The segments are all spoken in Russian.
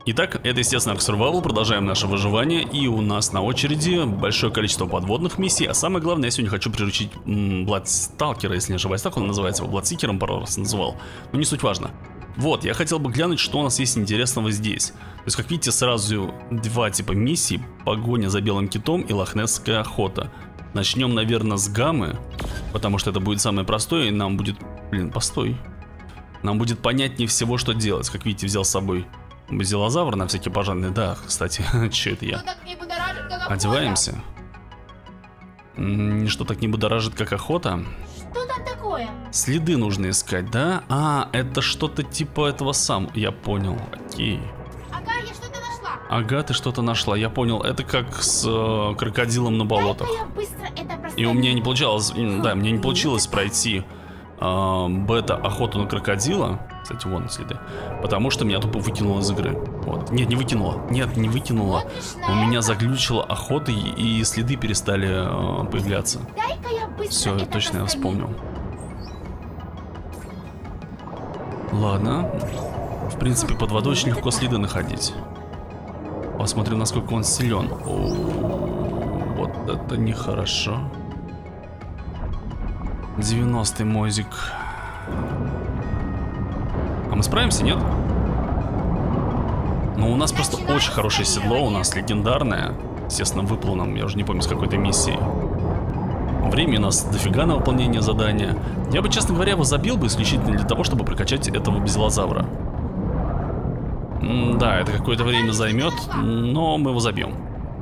Итак, это, естественно, Ark Survival, продолжаем наше выживание, и у нас на очереди большое количество подводных миссий, а самое главное, я сегодня хочу приручить Бладсталкера, если не ошибаюсь, так он называется, его Бладсикером пару раз называл, но не суть важно. Вот, я хотел бы глянуть, что у нас есть интересного здесь. То есть, как видите, сразу два типа миссий: погоня за белым китом и лохнесская охота. Начнем, наверное, с гаммы, потому что это будет самое простое, и нам будет... Блин, постой. Нам будет понятнее всего, что делать. Как видите, взял с собой базилозавр на всякие пожарные. Да, кстати, что это я? Одеваемся. Ничто так не будоражит, как охота. Что там такое? Следы нужно искать, да? А, это что-то типа этого сам. Я понял, окей. Ага, я что-то нашла. Ага, ты что-то нашла, я понял. Это как с крокодилом на болотах. Дай-ка я быстро это проставлю. И у меня не получалось, да, мне не получилось пройти бета-охоту на крокодила. Кстати, вон следы. Потому что меня тупо выкинуло из игры. Вот. Нет, не выкинуло. Нет, не выкинуло. У меня заглючила охота, и следы перестали появляться. Дай-ка я быстро Все, это точно я проставлю. вспомнил. Ладно. В принципе, под водой очень легко следы находить. Посмотрим, насколько он силен. О, вот это нехорошо. 90-й мозик. А мы справимся, нет? Ну, у нас просто очень хорошее седло, у нас легендарное. Естественно, выпало нам, я уже не помню, с какой-то миссии. Времени у нас дофига на выполнение задания. Я бы, честно говоря, его забил бы исключительно для того, чтобы прокачать этого базилозавра. Да, это какое-то время займет, но мы его забьем.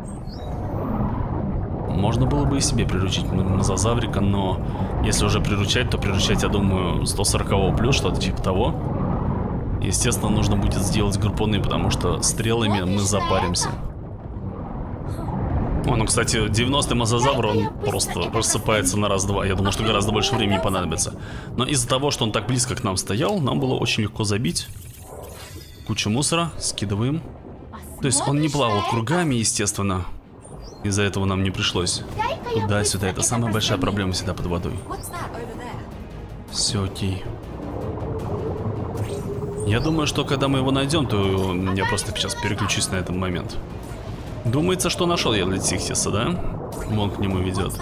Можно было бы и себе приручить мозазаврика, но если уже приручать, то приручать, я думаю, 140 плюс, что-то типа того. Естественно, нужно будет сделать гарпуны, потому что стрелами мы запаримся. О, ну, кстати, 90-й мозазавр, он просто рассыпается на раз-два. Я думал, что гораздо больше времени понадобится. Но из-за того, что он так близко к нам стоял, нам было очень легко забить. Куча мусора, скидываем. То есть он не плавал кругами, естественно. Из-за этого нам не пришлось туда-сюда. Это самая большая проблема всегда под водой. Все окей. Я думаю, что когда мы его найдем, то я просто сейчас переключусь на этот момент. Думается, что нашел я Летсихтиса, да? Вон к нему ведет.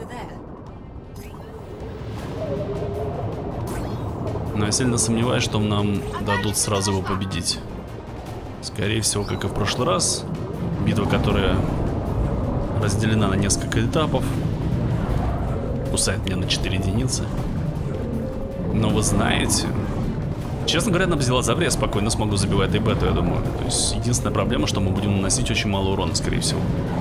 Но я сильно сомневаюсь, что нам дадут сразу его победить. Скорее всего, как и в прошлый раз. Битва, которая разделена на несколько этапов. Кусает меня на 4 единицы. Но вы знаете... Честно говоря, на базилозавре я спокойно смогу забивать и бету, я думаю. То есть единственная проблема, что мы будем наносить очень мало урона, скорее всего.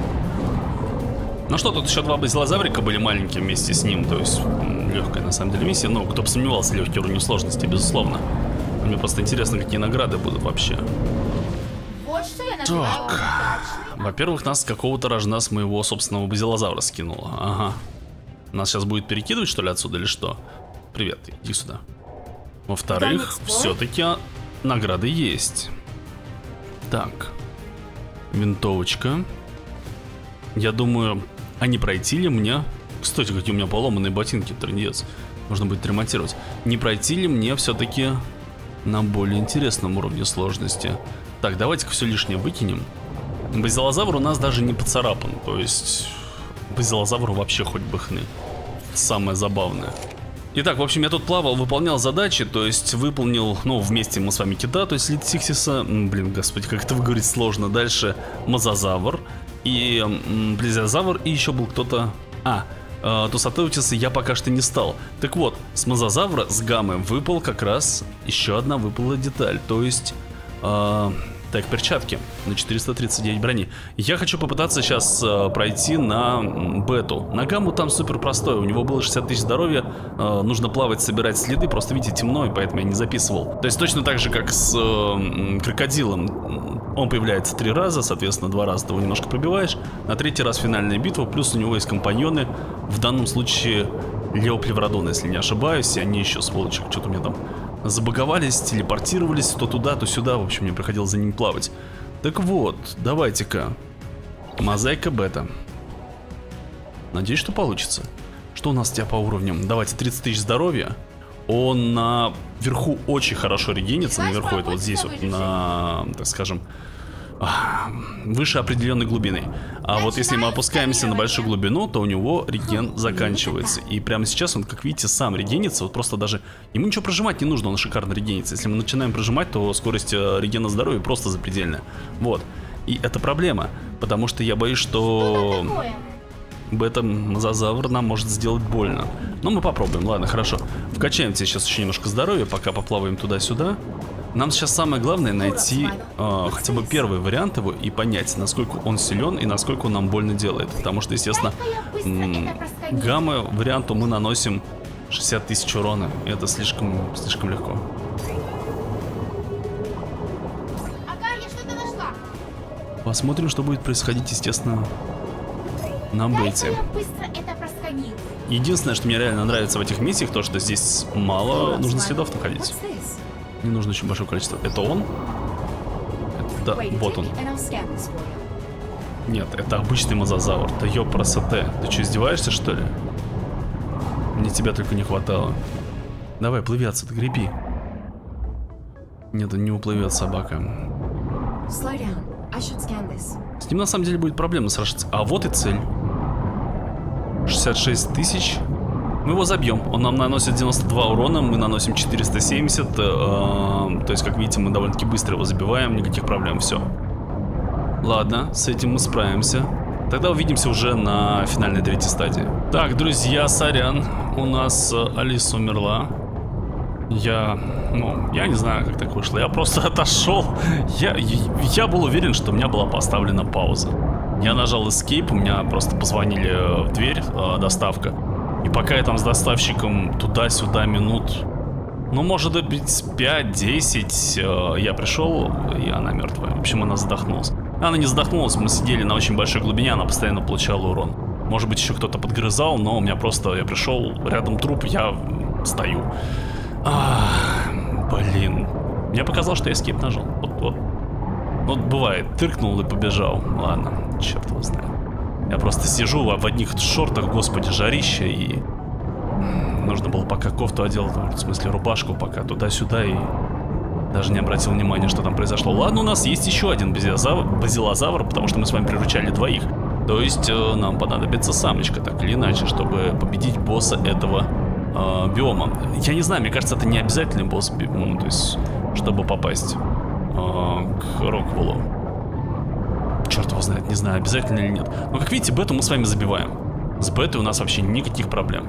Ну что, тут еще два базилозаврика были маленькие вместе с ним. То есть легкая на самом деле миссия. Но кто бы сомневался, легкий уровень сложности, безусловно. Мне просто интересно, какие награды будут вообще. Вот что я называю Так, удачной. во-первых, нас с какого-то рожна с моего собственного базилозавра скинуло. Ага. Нас сейчас будет перекидывать, что ли, отсюда или что? Привет, иди сюда. Во-вторых, все-таки награды есть. Так. Винтовочка. Я думаю, а не пройти ли мне... Кстати, какие у меня поломанные ботинки, трындец. Нужно будет ремонтировать. Не пройти ли мне все-таки на более интересном уровне сложности? Так, давайте-ка все лишнее выкинем. Базилозавр у нас даже не поцарапан. То есть, базилозавру вообще хоть бы хны. Самое забавное. Итак, в общем, я тут плавал, выполнял задачи, то есть выполнил, ну, вместе мы с вами кита, то есть Летсихтиса, блин, господи, как это выговорить сложно. Дальше мозазавр и близиозавр, и еще был кто-то... Тусатеутиса я пока что не стал. Так вот, с мозазавра, с гаммы выпал как раз еще одна выпала деталь, то есть... Так, перчатки на 439 брони. Я хочу попытаться сейчас пройти на бету. На гамму там супер простой. У него было 60 тысяч здоровья. Нужно плавать, собирать следы. Просто, видите, темно, и поэтому я не записывал. То есть точно так же, как с крокодилом. Он появляется 3 раза, соответственно, 2 раза ты его немножко пробиваешь. На 3-й раз финальная битва. Плюс у него есть компаньоны. В данном случае Леоплеврадон, если не ошибаюсь. И они еще, сволочи, что-то у меня там... забаговались, телепортировались то туда, то сюда. В общем, мне приходилось за ними плавать. Так вот, давайте-ка. Мозаика бета. Надеюсь, что получится. Что у нас у тебя по уровням? Давайте, 30 тысяч здоровья. Он наверху очень хорошо регенится. Наверху это вот здесь вот, на, так скажем, выше определенной глубины. А вот если мы опускаемся на большую глубину, то у него реген заканчивается. И прямо сейчас он, как видите, сам регенится. Вот просто даже ему ничего прожимать не нужно, он шикарно регенится. Если мы начинаем прожимать, то скорость регена здоровья просто запредельная. Вот. И это проблема, потому что я боюсь, что бета-мозазавр нам может сделать больно. Но мы попробуем, ладно, хорошо. Вкачаем тебе сейчас еще немножко здоровья, пока поплаваем туда-сюда. Нам сейчас самое главное найти хотя бы первый вариант его и понять, насколько он силен и насколько он нам больно делает. Потому что, естественно, гамма-варианту мы наносим 60 тысяч урона. И это слишком легко. Посмотрим, что будет происходить, естественно, на бете. Единственное, что мне реально нравится в этих миссиях, то, что здесь мало нужно следов находить. Не нужно очень большое количество. Это он? Да, вот он. Нет, это обычный мозазавр. Да ёпросоте. Ты что, издеваешься, что ли? Мне тебя только не хватало. Давай, плыви отсюда, греби. Нет, он не уплывет, собака. С ним на самом деле будет проблема сражаться. А вот и цель. 66 тысяч. Мы его забьем. Он нам наносит 92 урона, мы наносим 470. То есть, как видите, мы довольно-таки быстро его забиваем, никаких проблем, все. Ладно, с этим мы справимся. Тогда увидимся уже на финальной третьей стадии. Так, друзья, сорян, у нас Алиса умерла. Я не знаю, как так вышло. Я просто отошел. Я был уверен, что у меня была поставлена пауза. Я нажал Escape, у меня просто позвонили в дверь, доставка. И пока я там с доставщиком туда-сюда минут, ну, может быть, 5-10, я пришел, и она мертвая. В общем, она задохнулась. Она не задохнулась, мы сидели на очень большой глубине, она постоянно получала урон. Может быть, еще кто-то подгрызал, но у меня просто, я пришел, рядом труп, я стою. Блин. Мне показалось, что я Escape нажал. Вот бывает, тыркнул и побежал. Ладно, черт его знает. Я просто сижу в одних шортах, господи, жарище, и нужно было пока кофту одел, в смысле рубашку, пока туда-сюда, и даже не обратил внимания, что там произошло. Ладно, у нас есть еще один базилозавр, потому что мы с вами приручали двоих. То есть нам понадобится самочка, так или иначе, чтобы победить босса этого биома. Я не знаю, мне кажется, это не обязательный босс, ну, то есть, чтобы попасть к Роквеллу. Черт его знает, не знаю, обязательно или нет. Но, как видите, бету мы с вами забиваем. С бетой у нас вообще никаких проблем.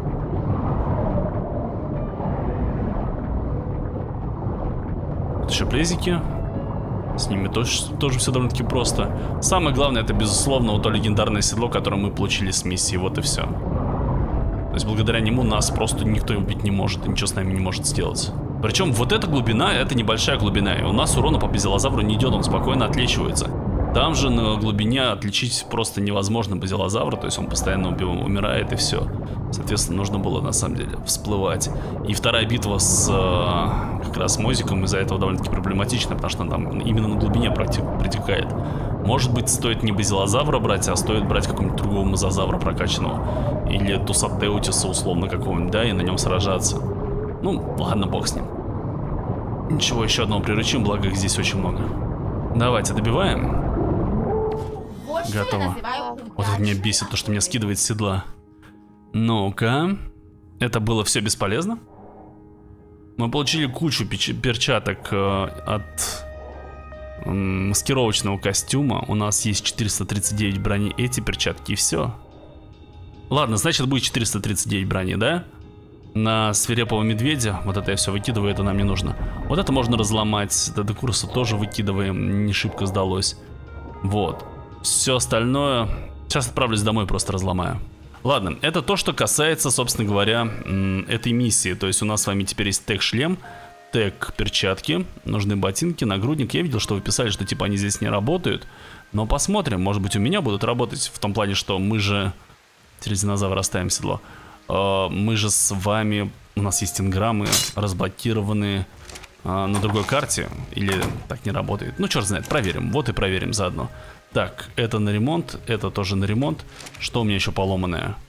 Вот еще плезики. С ними тоже все довольно-таки просто. Самое главное, это, безусловно, вот то легендарное седло, которое мы получили с миссии. Вот и все. То есть, благодаря нему нас просто никто убить не может, и ничего с нами не может сделать. Причем, вот эта глубина, это небольшая глубина. И у нас урона по базилозавру не идет, он спокойно отлечивается. Там же на глубине отличить просто невозможно базилозавра, то есть он постоянно умирает и все. Соответственно, нужно было на самом деле всплывать. И вторая битва с как раз Мозиком из-за этого довольно-таки проблематична, потому что он там именно на глубине протекает. Может быть, стоит не базилозавра брать, а стоит брать какого-нибудь другого мозазавра прокачанного. Или Тусатеутиса условно какого-нибудь, да, и на нем сражаться. Ну, ладно, бог с ним. Ничего, еще одного приручим, благо их здесь очень много. Давайте, добиваем. Готово. Вот это меня бесит, то, что меня скидывает с седла. Ну-ка. Это было все бесполезно? Мы получили кучу перчаток от маскировочного костюма. У нас есть 439 брони, эти перчатки, и все. Ладно, значит, будет 439 брони, да? На свирепого медведя. Вот это я все выкидываю, это нам не нужно. Вот это можно разломать. До курса тоже выкидываем. Не шибко сдалось. Вот. Все остальное... Сейчас отправлюсь домой, просто разломаю. Ладно, это то, что касается, собственно говоря, этой миссии. То есть у нас с вами теперь есть тег-шлем, тег-перчатки, нужны ботинки, нагрудник. Я видел, что вы писали, что типа они здесь не работают. Но посмотрим, может быть, у меня будут работать. В том плане, что мы же... Через динозавра оставим седло. Мы же с вами... У нас есть инграммы, разблокированные на другой карте. Или так не работает. Ну, черт знает, проверим. Вот и проверим заодно. Так, это на ремонт, это тоже на ремонт. Что у меня еще поломанное?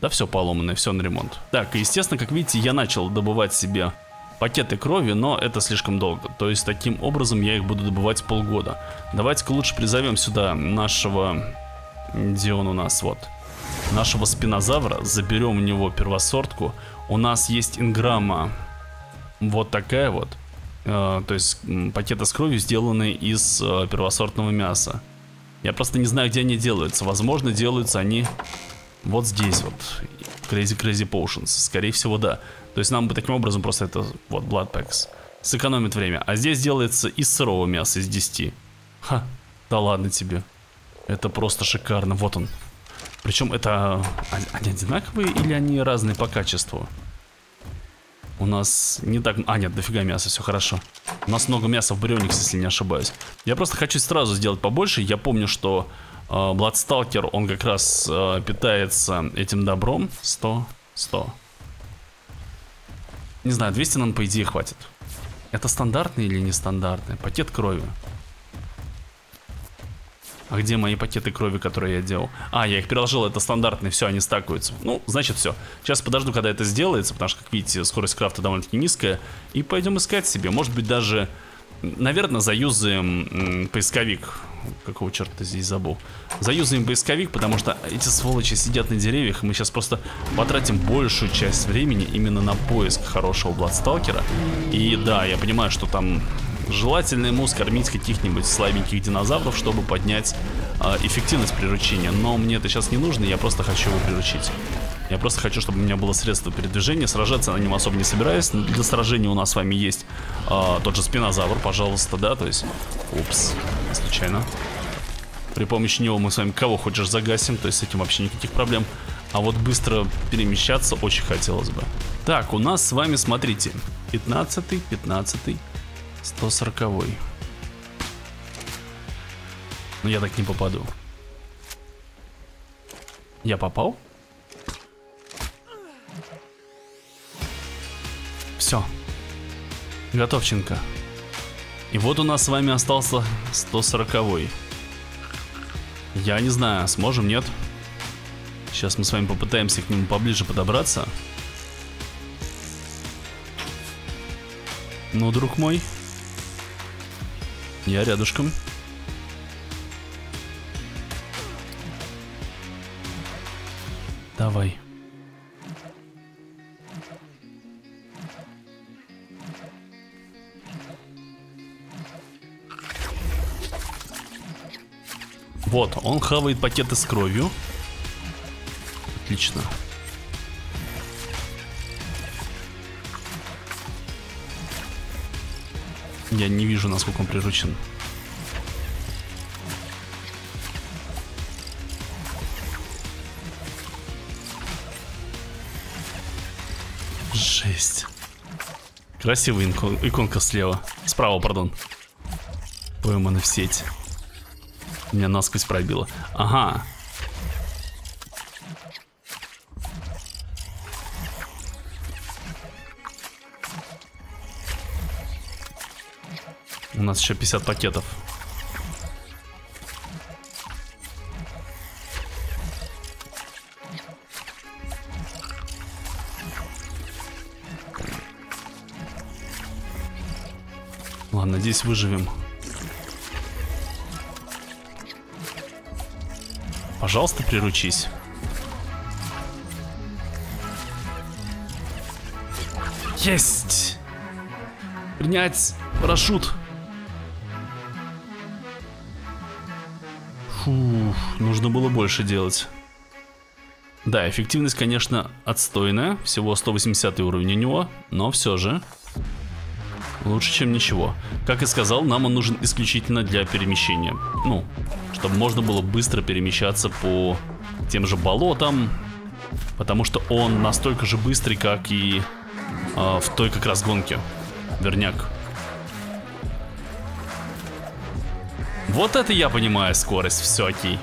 Да все поломанное, все на ремонт. Так, и естественно, как видите, я начал добывать себе пакеты крови, но это слишком долго. То есть таким образом я их буду добывать полгода. Давайте-ка лучше призовем сюда нашего... Где он у нас? Вот. Нашего спинозавра. Заберем у него первосортку. У нас есть инграмма вот такая вот. То есть пакеты с кровью, сделанные из первосортного мяса. Я просто не знаю, где они делаются. Возможно, делаются они вот здесь вот. Crazy Potions. Скорее всего, да. То есть нам бы таким образом просто это, вот, Blood Packs, сэкономит время. А здесь делается из сырого мяса, из 10. Ха, да ладно тебе. Это просто шикарно. Вот он. Причем это... Они одинаковые или они разные по качеству? У нас не так... А, нет, дофига мяса, все хорошо. У нас много мяса в Бриониксе, если не ошибаюсь. Я просто хочу сразу сделать побольше. Я помню, что Бладсталкер, он как раз питается этим добром. 100. Не знаю, 200 нам, по идее, хватит. Это стандартный или нестандартный? Пакет крови. А где мои пакеты крови, которые я делал? А, я их переложил, это стандартные, все, они стакуются. Ну, значит, все. Сейчас подожду, когда это сделается, потому что, как видите, скорость крафта довольно-таки низкая. И пойдем искать себе. Может быть, даже, наверное, заюзаем поисковик. Какого черта здесь забыл? Заюзаем поисковик, потому что эти сволочи сидят на деревьях, и мы сейчас просто потратим большую часть времени именно на поиск хорошего Бладсталкера. И да, я понимаю, что там... Желательно ему скормить каких-нибудь слабеньких динозавров, чтобы поднять эффективность приручения. Но мне это сейчас не нужно, я просто хочу его приручить. Я просто хочу, чтобы у меня было средство передвижения. Сражаться на нем особо не собираюсь. Для сражения у нас с вами есть тот же спинозавр, пожалуйста, да, то есть... Упс, случайно. При помощи него мы с вами кого хочешь загасим, то есть с этим вообще никаких проблем. А вот быстро перемещаться очень хотелось бы. Так, у нас с вами, смотрите, 15-й, 15-й. 140-й. Но я так не попаду. Я попал? Все. Готовченко. И вот у нас с вами остался 140-й. Я не знаю, сможем, нет? Сейчас мы с вами попытаемся к нему поближе подобраться. Ну, друг мой. Я рядышком. Давай. Вот, он хавает пакеты с кровью. Отлично. Я не вижу, насколько он приручен. Жесть. Красивая иконка слева. Справа, пардон. Пойманы в сеть. Меня насквозь пробило. Ага. У нас еще 50 пакетов. Ладно, надеюсь, выживем. Пожалуйста, приручись. Есть! Принять парашют. Фух, нужно было больше делать. Да, эффективность, конечно, отстойная. Всего 180 уровень у него, но все же лучше, чем ничего. Как и сказал, нам он нужен исключительно для перемещения. Ну, чтобы можно было быстро перемещаться по тем же болотам. Потому что он настолько же быстрый, как и в той как раз гонке. Верняк. Вот это я понимаю скорость, все окей.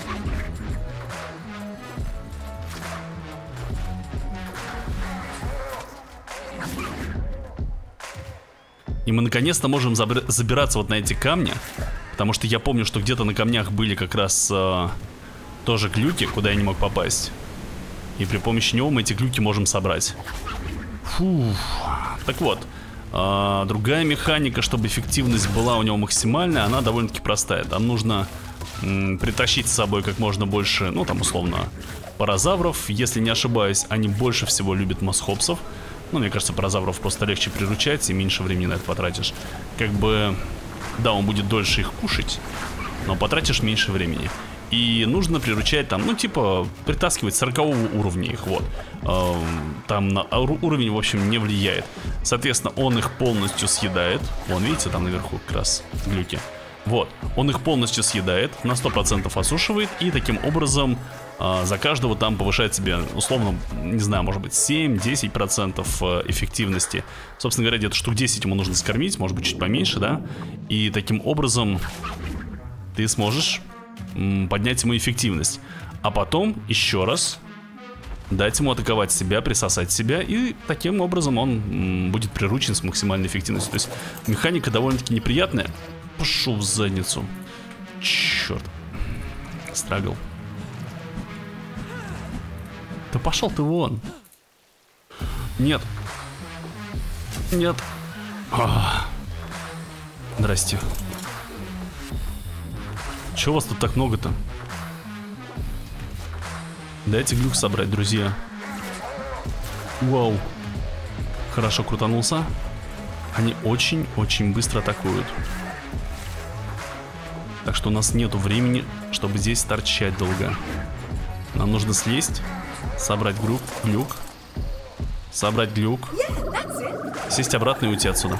И мы наконец-то можем забираться вот на эти камни. Потому что я помню, что где-то на камнях были как раз тоже глюки, куда я не мог попасть. И при помощи него мы эти глюки можем собрать. Фух. Так вот, другая механика, чтобы эффективность была у него максимальная, она довольно-таки простая. Там нужно притащить с собой как можно больше, ну там условно, паразавров. Если не ошибаюсь, они больше всего любят мосхопсов. Ну, мне кажется, паразавров просто легче приручать и меньше времени на это потратишь. Как бы, да, он будет дольше их кушать, но потратишь меньше времени. И нужно приручать там, ну, типа, притаскивать 40 уровня их, вот. Там на уровень, в общем, не влияет. Соответственно, он их полностью съедает. Вон, видите, там наверху как раз глюки. Вот, он их полностью съедает, на 100% осушивает. И таким образом за каждого там повышает себе, условно, не знаю, может быть 7-10% эффективности. Собственно говоря, где-то штук 10 ему нужно скормить, может быть чуть поменьше, да. И таким образом ты сможешь поднять ему эффективность. А потом еще раз дать ему атаковать себя, присосать себя. И таким образом он будет приручен с максимальной эффективностью. То есть механика довольно-таки неприятная. Пошел в задницу. Черт. Страгл. Да пошел ты вон. Нет. Нет. Здрасте. Чего у вас тут так много-то? Дайте глюк собрать, друзья. Вау. Хорошо крутанулся. Они очень-очень быстро атакуют. Так что у нас нету времени, чтобы здесь торчать долго. Нам нужно слезть, собрать глюк, собрать глюк, сесть обратно и уйти отсюда.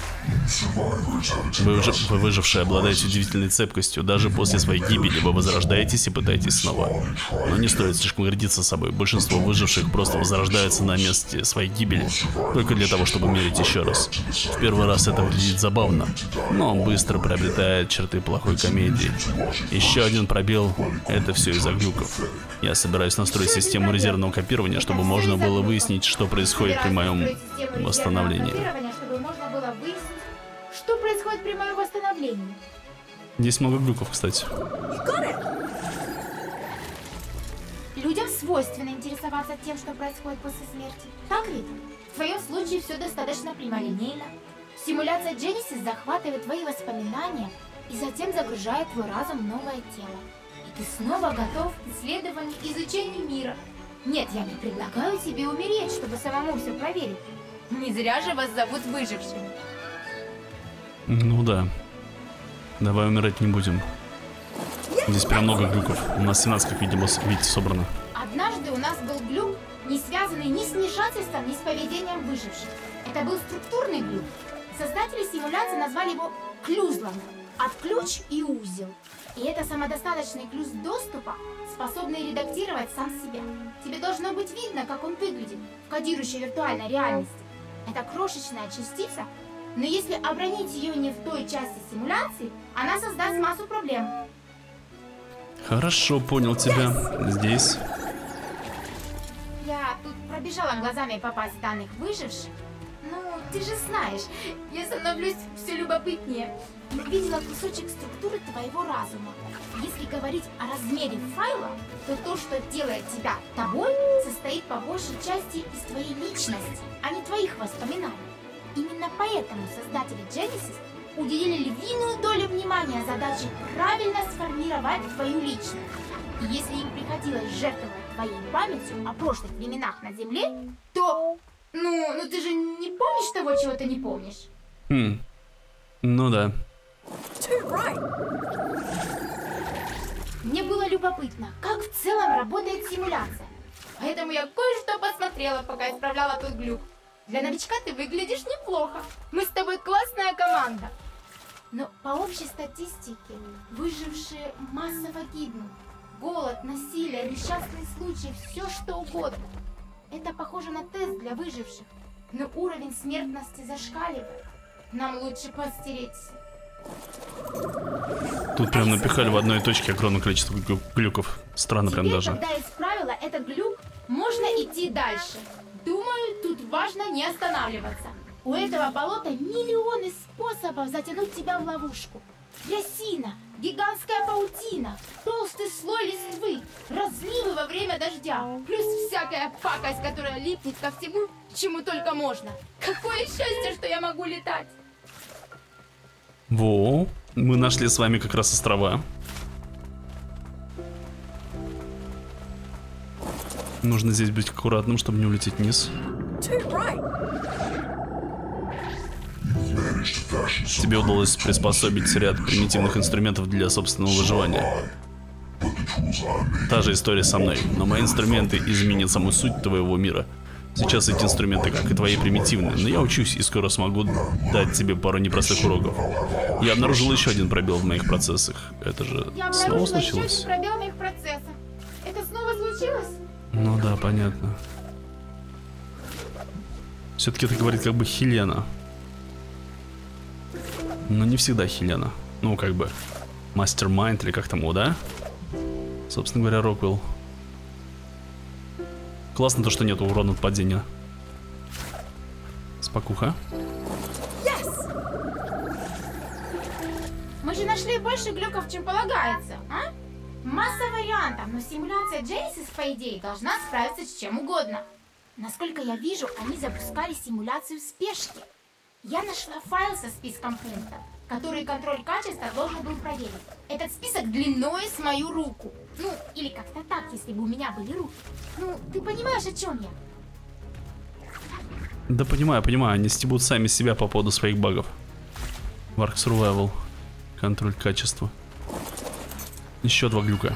Вы выжившие обладаете удивительной цепкостью. Даже после своей гибели вы возрождаетесь и пытаетесь снова. Но не стоит слишком гордиться собой. Большинство выживших просто возрождаются на месте своей гибели только для того, чтобы умереть еще раз. В первый раз это выглядит забавно, но быстро приобретает черты плохой комедии. Еще один пробел — это все из-за глюков. Я собираюсь настроить систему резервного копирования, чтобы можно было выяснить, что происходит при моем восстановлении. Что происходит при моем восстановлении? Здесь много глюков, кстати. Людям свойственно интересоваться тем, что происходит после смерти. Так ведь? В твоем случае все достаточно прямолинейно. Симуляция Genesis захватывает твои воспоминания и затем загружает твой разум в новое тело. И ты снова готов к исследованию и изучению мира. Нет, я не предлагаю тебе умереть, чтобы самому все проверить. Не зря же вас зовут выжившими. Ну да. Давай умирать не будем. Здесь прям много глюков. У нас 17, как видите, собрано. Однажды у нас был глюк, не связанный ни с вмешательством, ни с поведением выживших. Это был структурный глюк. Создатели симуляции назвали его клюзлом. От ключ и узел. И это самодостаточный клюз доступа, способный редактировать сам себя. Тебе должно быть видно, как он выглядит в кодирующей виртуальной реальности. Это крошечная частица, но если обронить ее не в той части симуляции, она создаст массу проблем. Хорошо, понял тебя. Здесь. Я тут пробежала глазами по базе данных выживших. Ну, ты же знаешь, я становлюсь все любопытнее. Я увидела кусочек структуры твоего разума. Если говорить о размере файла, то то, что делает тебя тобой, состоит по большей части из твоей личности, а не твоих воспоминаний. Именно поэтому создатели Genesis уделили львиную долю внимания задаче правильно сформировать твою личность. И если им приходилось жертвовать твоей памятью о прошлых временах на Земле, то... Ну ты же не помнишь того, чего ты не помнишь? Ну да. Мне было любопытно, как в целом работает симуляция. Поэтому я кое-что посмотрела, пока исправляла тот глюк. Для новичка ты выглядишь неплохо. Мы с тобой классная команда. Но по общей статистике выжившие массово гибнут. Голод, насилие, несчастные случаи, все что угодно. Это похоже на тест для выживших. Но уровень смертности зашкаливает. Нам лучше постереться. Тут прям напихали в одной точке огромное количество глюков. Странно прям даже. Когда исправила этот глюк, можно идти дальше. Думаю, тут важно не останавливаться. У этого болота миллионы способов затянуть тебя в ловушку. Трясина, гигантская паутина, толстый слой листвы, разливы во время дождя, плюс всякие всякая пакость, которая липнет ко всему, чему только можно. Какое счастье, что я могу летать. Во, мы нашли с вами как раз острова. Нужно здесь быть аккуратным, чтобы не улететь вниз. Тебе удалось приспособить ряд примитивных инструментов для собственного выживания. Та же история со мной, но мои инструменты изменят саму суть твоего мира. Сейчас эти инструменты, как и твои, примитивные, но я учусь и скоро смогу дать тебе пару непростых уроков. Я обнаружил еще один пробел в моих процессах. Это же снова случилось? Еще один пробел в моих процессах. Это снова случилось? Ну да, понятно. Все-таки это говорит как бы Хелена. Но не всегда Хелена. Ну, как бы Мастермайнд или как там его, да? Собственно говоря, Роквелл. Классно то, что нету урона от падения. Спокуха. Мы же нашли больше глюков, чем полагается, а? Масса вариантов, но симуляция Genesis, по идее, должна справиться с чем угодно. Насколько я вижу, они запускали симуляцию в спешке. Я нашла файл со списком пунктов, который контроль качества должен был проверить. Этот список длиной с мою руку. Ну, или как-то так, если бы у меня были руки. Ну, ты понимаешь, о чем я? Да понимаю, они стебут сами себя по поводу своих багов. Warg Survival. Контроль качества. Еще 2 глюка.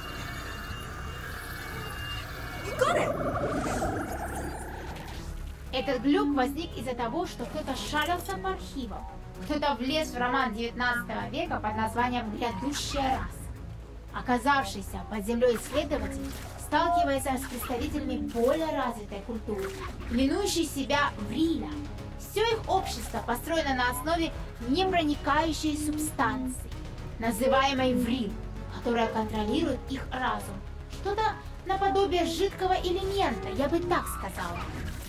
Этот глюк возник из-за того, что кто-то шарился по архивам. Кто-то влез в роман 19 века под названием «Грядущая раса». Оказавшийся под землей исследователь сталкивается с представителями более развитой культуры, именующей себя Вриля. Все их общество построено на основе непроникающей субстанции, называемой Врил, которая контролирует их разум. Что-то наподобие жидкого элемента, я бы так сказала.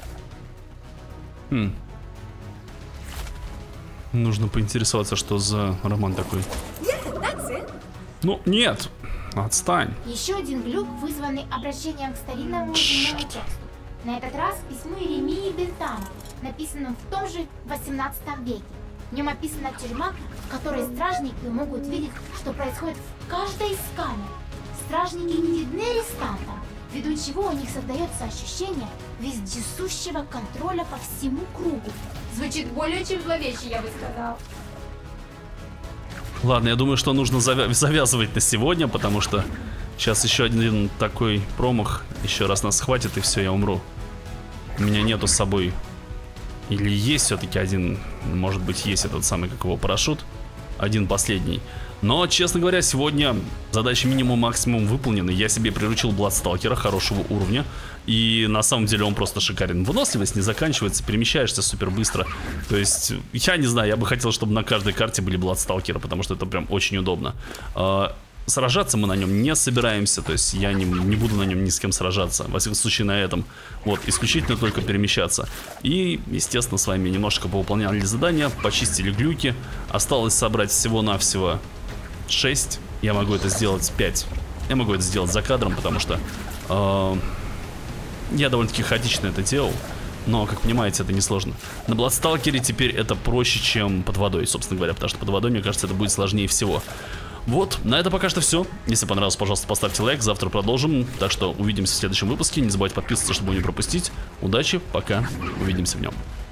Нужно поинтересоваться, что за роман такой. Ну, нет. Отстань. Еще один глюк, вызванный обращением к старинному земному тексту. На этот раз к письму Иеремии Бентану, написанному в том же 18 веке. В нем описана тюрьма, в которой стражники могут видеть, что происходит в каждой из камер. Стражники не видны арестантам, ввиду чего у них создается ощущение вездесущего контроля по всему кругу. Звучит более чем зловеще, я бы сказал. Ладно, я думаю, что нужно завязывать на сегодня, потому что сейчас еще один такой промах, еще раз нас схватит и все, я умру. У меня нету с собой, или есть все-таки один, может быть есть этот самый, как его, парашют, один последний. Но, честно говоря, сегодня задачи минимум-максимум выполнены. Я себе приручил Бладсталкера хорошего уровня. И на самом деле он просто шикарен. Выносливость не заканчивается, перемещаешься супер быстро. То есть, я не знаю, я бы хотел, чтобы на каждой карте были Бладсталкеры, потому что это прям очень удобно. Сражаться мы на нем не собираемся, то есть я не буду на нем ни с кем сражаться, во всяком случае на этом. Вот, исключительно только перемещаться. И, естественно, с вами немножко повыполняли задания, почистили глюки. Осталось собрать всего-навсего 6, я могу это сделать 5. Я могу это сделать за кадром, потому что я довольно-таки хаотично это делал. Но, как понимаете, это несложно. На Бладсталкере теперь это проще, чем под водой, собственно говоря, потому что под водой, мне кажется, это будет сложнее всего. Вот, на это пока что все. Если понравилось, пожалуйста, поставьте лайк. Завтра продолжим. Так что увидимся в следующем выпуске. Не забывайте подписываться, чтобы не пропустить. Удачи, пока. Увидимся в нем.